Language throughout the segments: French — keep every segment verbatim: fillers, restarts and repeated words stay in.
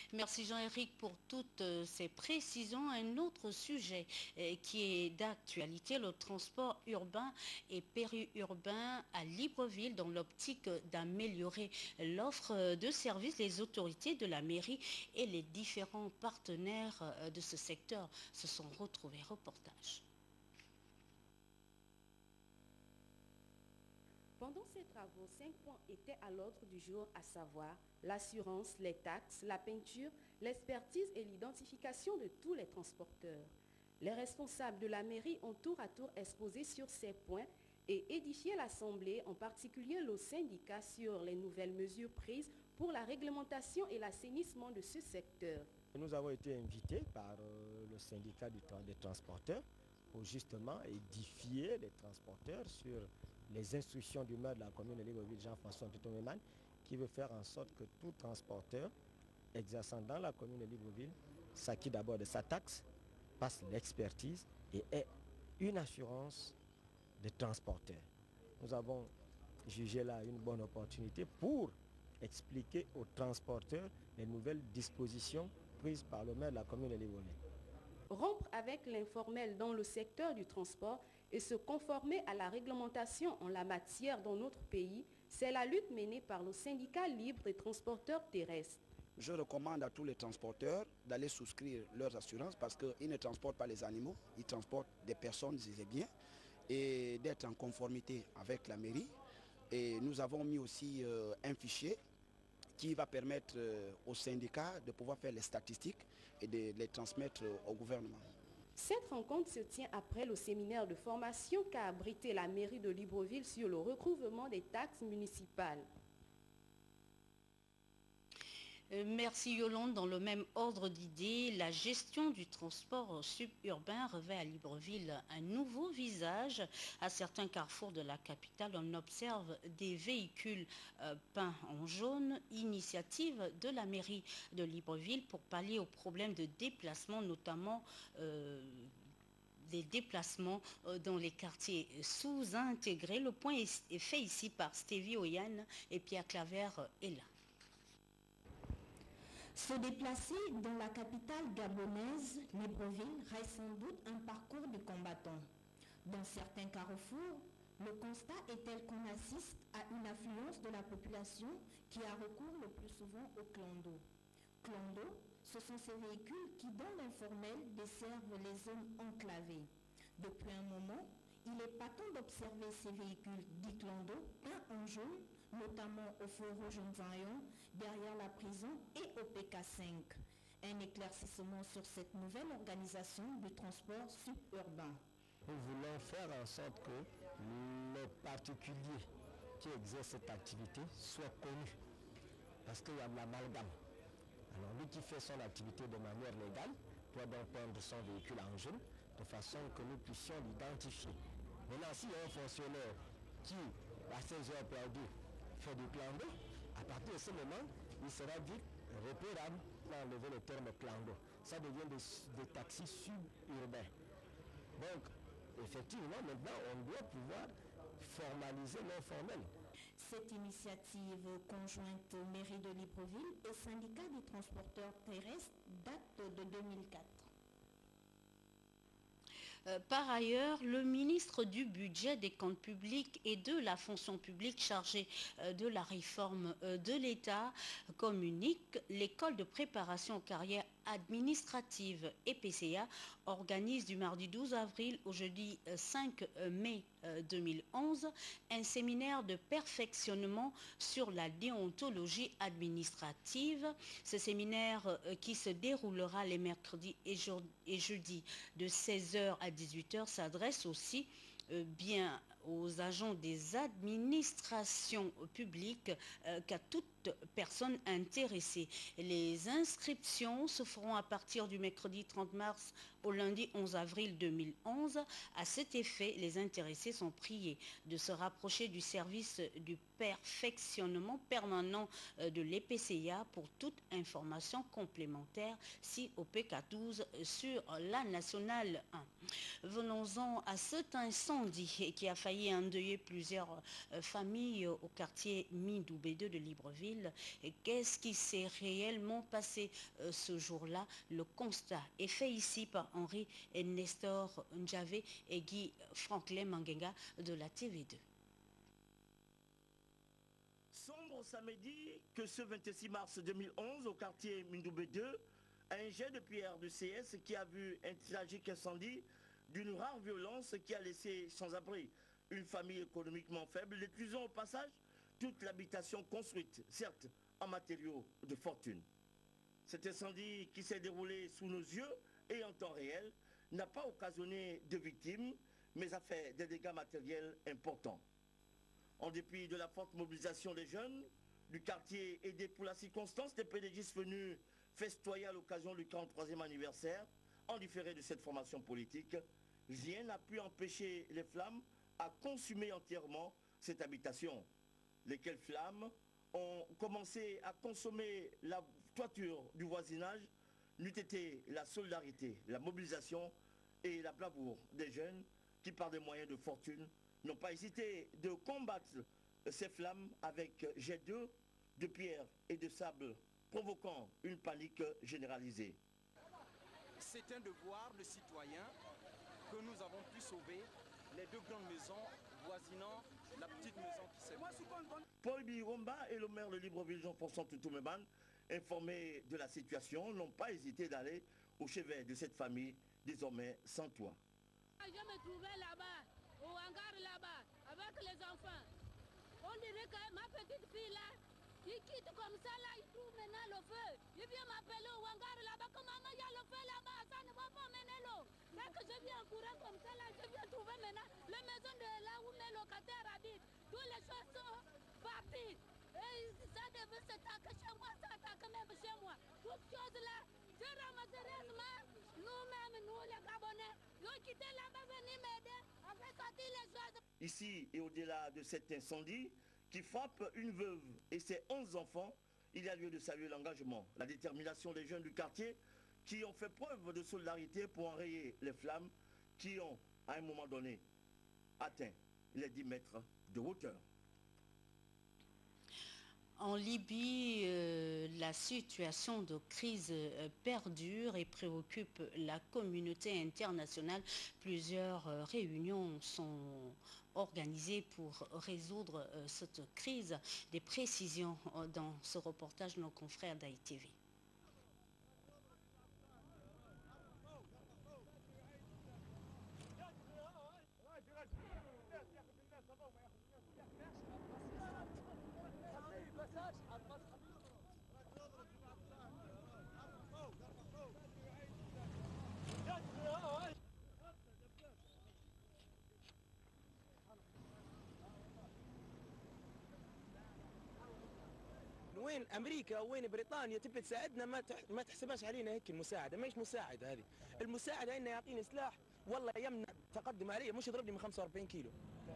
Merci Jean-Éric pour toutes ces précisions. Un autre sujet qui est d'actualité, le transport urbain et périurbain à Libreville dans l'optique d'améliorer l'offre de services. Les autorités de la mairie et les différents partenaires de ce secteur se sont retrouvés. Reportage. Pendant ces travaux, cinq points étaient à l'ordre du jour, à savoir l'assurance, les taxes, la peinture, l'expertise et l'identification de tous les transporteurs. Les responsables de la mairie ont tour à tour exposé sur ces points et édifié l'Assemblée, en particulier le syndicat, sur les nouvelles mesures prises pour la réglementation et l'assainissement de ce secteur. Nous avons été invités par le syndicat des transporteurs pour justement édifier les transporteurs sur les instructions du maire de la commune de Libreville, Jean-François Tutoméman, qui veut faire en sorte que tout transporteur exerçant dans la commune de Libreville s'acquitte d'abord de sa taxe, passe l'expertise et ait une assurance de transporteur. Nous avons jugé là une bonne opportunité pour expliquer aux transporteurs les nouvelles dispositions prises par le maire de la commune de Libreville. Rompre avec l'informel dans le secteur du transport et se conformer à la réglementation en la matière dans notre pays, c'est la lutte menée par le syndicat libre des transporteurs terrestres. Je recommande à tous les transporteurs d'aller souscrire leurs assurances parce qu'ils ne transportent pas les animaux, ils transportent des personnes et des biens, et d'être en conformité avec la mairie. Et nous avons mis aussi euh, un fichier qui va permettre euh, aux syndicats de pouvoir faire les statistiques et de les transmettre euh, au gouvernement. Cette rencontre se tient après le séminaire de formation qu'a abrité la mairie de Libreville sur le recouvrement des taxes municipales. Merci Yolande. Dans le même ordre d'idées, la gestion du transport suburbain revêt à Libreville un nouveau visage. À certains carrefours de la capitale, on observe des véhicules euh, peints en jaune, initiative de la mairie de Libreville pour pallier aux problèmes de déplacement, notamment euh, des déplacements dans les quartiers sous-intégrés. Le point est fait ici par Stevie Oyane et Pierre Claver est là. Se déplacer dans la capitale gabonaise, Libreville, reste sans doute un parcours du combattant. Dans certains carrefours, le constat est tel qu'on assiste à une affluence de la population qui a recours le plus souvent au clando. Clando, ce sont ces véhicules qui, dans l'informel, desservent les zones enclavées. Depuis un moment, il est patent d'observer ces véhicules dits clando, peints en jaune, notamment au feu rouge Vaillon, derrière la prison et au P K cinq. Un éclaircissement sur cette nouvelle organisation du transport suburbain. Nous voulons faire en sorte que les particuliers qui exercent cette activité soient connus, parce qu'il y a de l'amalgame. Alors lui qui fait son activité de manière légale doit donc prendre son véhicule en jaune, de façon que nous puissions l'identifier. Maintenant, s'il y a un fonctionnaire qui, à ses heures perdues, fait du clando, à partir de ce moment, il sera vite repérable pour enlever le terme clando. Ça devient des, des taxis suburbains. Donc, effectivement, maintenant, on doit pouvoir formaliser l'informel. Cette initiative conjointe mairie de Libreville et syndicat des transporteurs terrestres date de deux mille quatre. Par ailleurs, le ministre du Budget, des Comptes publics et de la fonction publique chargé de la réforme de l'État communique l'école de préparation aux carrières administratives E P C A organise du mardi douze avril au jeudi cinq mai deux mille onze un séminaire de perfectionnement sur la déontologie administrative. Ce séminaire qui se déroulera les mercredis et, et jeudis de seize heures à dix-huit heures s'adresse aussi euh, bien aux agents des administrations publiques euh, qu'à toute personne intéressée. Les inscriptions se feront à partir du mercredi trente mars au lundi onze avril deux mille onze. À cet effet, les intéressés sont priés de se rapprocher du service du perfectionnement permanent de l'E P C A pour toute information complémentaire, si au P K douze sur la nationale un. Venons-en à cet incendie qui a failli failli endeuiller plusieurs euh, familles au quartier Mindoubé deux de Libreville. Et qu'est-ce qui s'est réellement passé euh, ce jour-là? Le constat est fait ici par Henri et Nestor Ndjavé et Guy Franklin Mangenga de la T V deux. Sombre samedi que ce vingt-six mars deux mille onze au quartier Mindoubé deux, un jet de pierre du C S qui a vu un tragique incendie d'une rare violence qui a laissé sans abri une famille économiquement faible, détruisant au passage toute l'habitation construite, certes en matériaux de fortune. Cet incendie qui s'est déroulé sous nos yeux et en temps réel n'a pas occasionné de victimes, mais a fait des dégâts matériels importants. En dépit de la forte mobilisation des jeunes du quartier aidés pour la circonstance, des pédégistes venus festoyer à l'occasion du quarante-troisième anniversaire, en différé de cette formation politique, rien n'a pu empêcher les flammes à consumer entièrement cette habitation. Lesquelles flammes ont commencé à consommer la toiture du voisinage, n'eût été la solidarité, la mobilisation et la bravoure des jeunes qui, par des moyens de fortune, n'ont pas hésité de combattre ces flammes avec jet d'eau, de pierre et de sable, provoquant une panique généralisée. C'est un devoir de citoyen que nous avons pu sauver les deux grandes maisons voisinant la petite maison qui s'est... Paul Biromba et le maire de Libreville, Jean-François Toutoumeban, informés de la situation, n'ont pas hésité d'aller au chevet de cette famille, désormais sans toit. Je me trouvais là-bas, au hangar là-bas, avec les enfants. On dirait que ma petite fille là, il quitte comme ça là, il trouve maintenant le feu. Il vient m'appeler au hangar là-bas, que maman, il y a le feu là-bas, ça ne va pas mener l'eau. Dès que je viens en courant comme ça là, je viens trouver maintenant la maison de là où mes locataires habitent. Toutes les choses sont parties. Et ça devait s'attaquer chez moi, ça attaque même chez moi. Toutes choses là, je ramasse heureusement, nous-mêmes, nous les Gabonais, nous ont quitté là-bas, venir m'aider, on fait sortir les choses. Ici et au-delà de cet incendie qui frappe une veuve et ses onze enfants, il y a lieu de saluer l'engagement, la détermination des jeunes du quartier qui ont fait preuve de solidarité pour enrayer les flammes qui ont, à un moment donné, atteint les dix mètres de hauteur. En Libye, euh, la situation de crise euh, perdure et préoccupe la communauté internationale. Plusieurs euh, réunions sont organisées pour résoudre euh, cette crise. Des précisions euh, dans ce reportage de nos confrères d'A I T V. وين امريكا وين بريطانيا تبي تساعدنا ما ما تحسبهاش علينا هيك المساعده، ماهيش مساعده هذه، المساعده انه يعطيني سلاح والله يمنع تقدم علي، مش يضربني من خمسة وأربعين كيلو.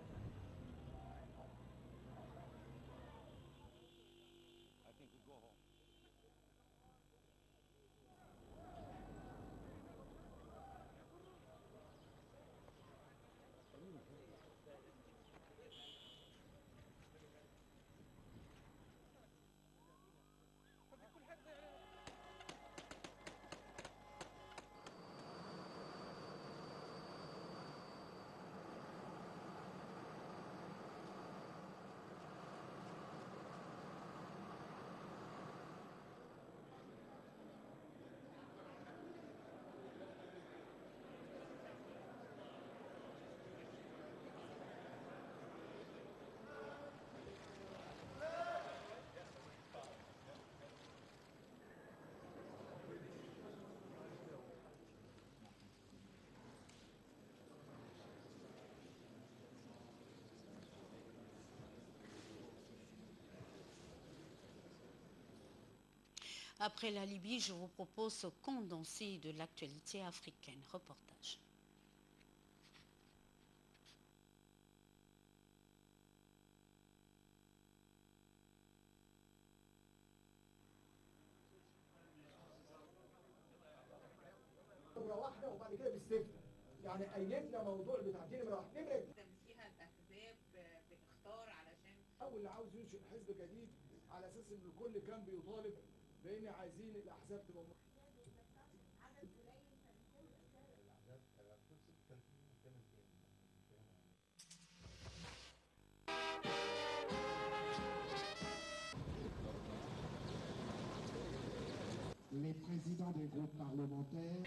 Après la Libye, je vous propose ce condensé de l'actualité africaine. Reportage. واحده وبعد كده بالسيف يعني قايلين لنا موضوع بتاع نمره واحد نمره واللي عاوز ينشئ حزب جديد على اساس ان الكل كان بيطالب بان عايزين الاحزاب تبقى les présidents des groupes parlementaires.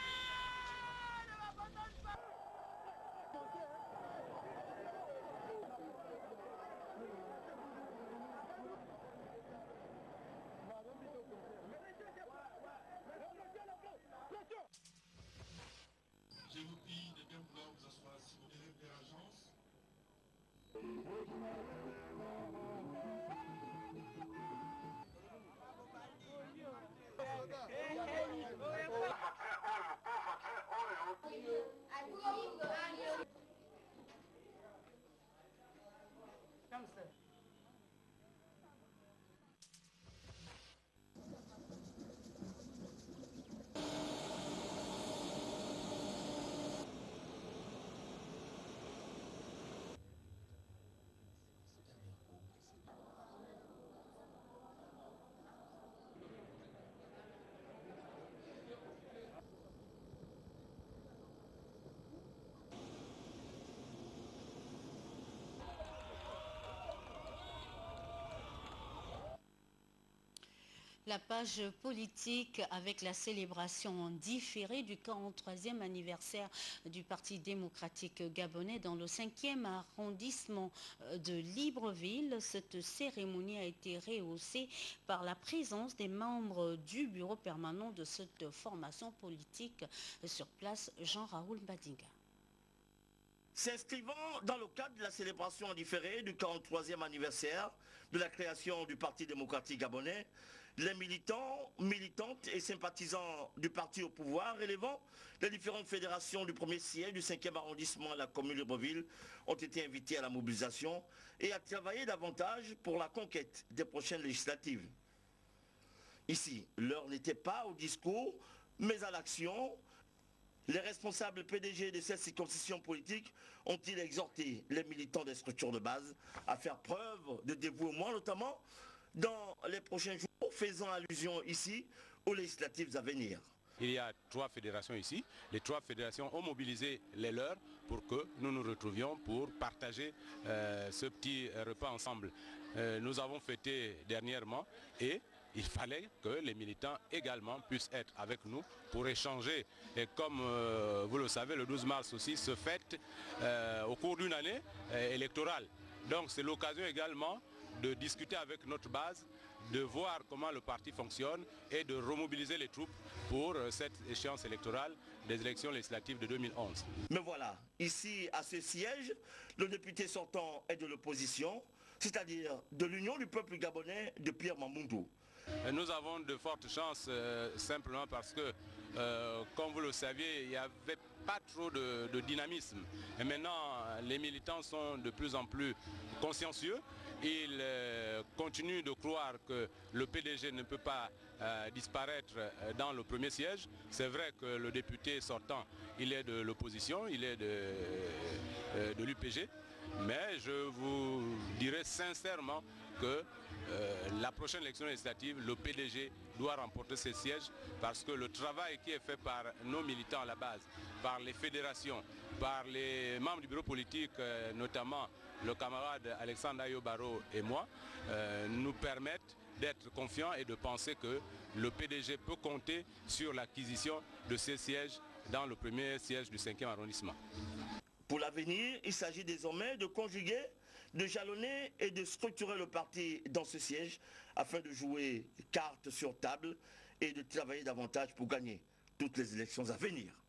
Je vous prie de bien vouloir vous asseoir si vous délèvez l'agence. La page politique avec la célébration différée du quarante-troisième anniversaire du Parti démocratique gabonais dans le cinquième arrondissement de Libreville. Cette cérémonie a été rehaussée par la présence des membres du bureau permanent de cette formation politique sur place, Jean-Raoul Badinga. S'inscrivant dans le cadre de la célébration différée du quarante-troisième anniversaire de la création du Parti démocratique gabonais, les militants, militantes et sympathisants du parti au pouvoir relevant les différentes fédérations du premier siège du cinquième arrondissement à la commune de Libreville ont été invités à la mobilisation et à travailler davantage pour la conquête des prochaines législatives. Ici, l'heure n'était pas au discours, mais à l'action. Les responsables P D G de cette circonscription politique ont-ils exhorté les militants des structures de base à faire preuve de dévouement, notamment dans les prochains jours, faisant allusion ici aux législatives à venir. Il y a trois fédérations ici. Les trois fédérations ont mobilisé les leurs pour que nous nous retrouvions pour partager euh, ce petit repas ensemble. Euh, nous avons fêté dernièrement et il fallait que les militants également puissent être avec nous pour échanger. Et comme euh, vous le savez, le douze mars aussi se fête euh, au cours d'une année euh, électorale. Donc c'est l'occasion également de discuter avec notre base, de voir comment le parti fonctionne et de remobiliser les troupes pour euh, cette échéance électorale des élections législatives de deux mille onze. Mais voilà, ici à ce siège, le député sortant est de l'opposition, c'est-à-dire de l'Union du peuple gabonais de Pierre Mamundou. Nous avons de fortes chances euh, simplement parce que, euh, comme vous le saviez, il n'y avait pas trop de, de dynamisme. Et maintenant, les militants sont de plus en plus consciencieux. Ils euh, continuent de croire que le P D G ne peut pas euh, disparaître dans le premier siège. C'est vrai que le député sortant, il est de l'opposition, il est de, euh, de l'U P G. Mais je vous dirais sincèrement que euh, la prochaine élection législative, le P D G doit remporter ses sièges parce que le travail qui est fait par nos militants à la base, par les fédérations, par les membres du bureau politique, euh, notamment le camarade Alexandre Ayobaro et moi, euh, nous permettent d'être confiants et de penser que le P D G peut compter sur l'acquisition de ces sièges dans le premier siège du cinquième arrondissement. Pour l'avenir, il s'agit désormais de conjuguer, de jalonner et de structurer le parti dans ce siège afin de jouer carte sur table et de travailler davantage pour gagner toutes les élections à venir.